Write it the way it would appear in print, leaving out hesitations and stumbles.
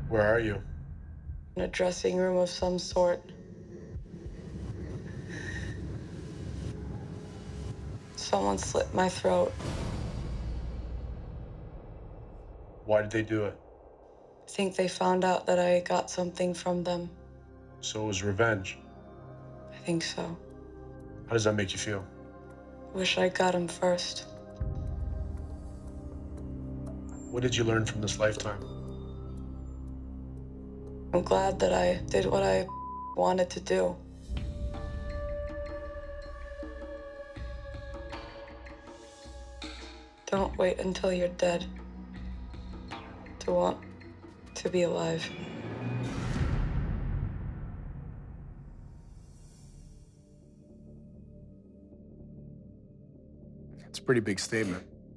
Where are you? In a dressing room of some sort. Someone slit my throat. Why did they do it? I think they found out that I got something from them. So it was revenge. I think so. How does that make you feel? Wish I got him first. What did you learn from this lifetime? I'm glad that I did what I wanted to do. Don't wait until you're dead to want to be alive. It's a pretty big statement.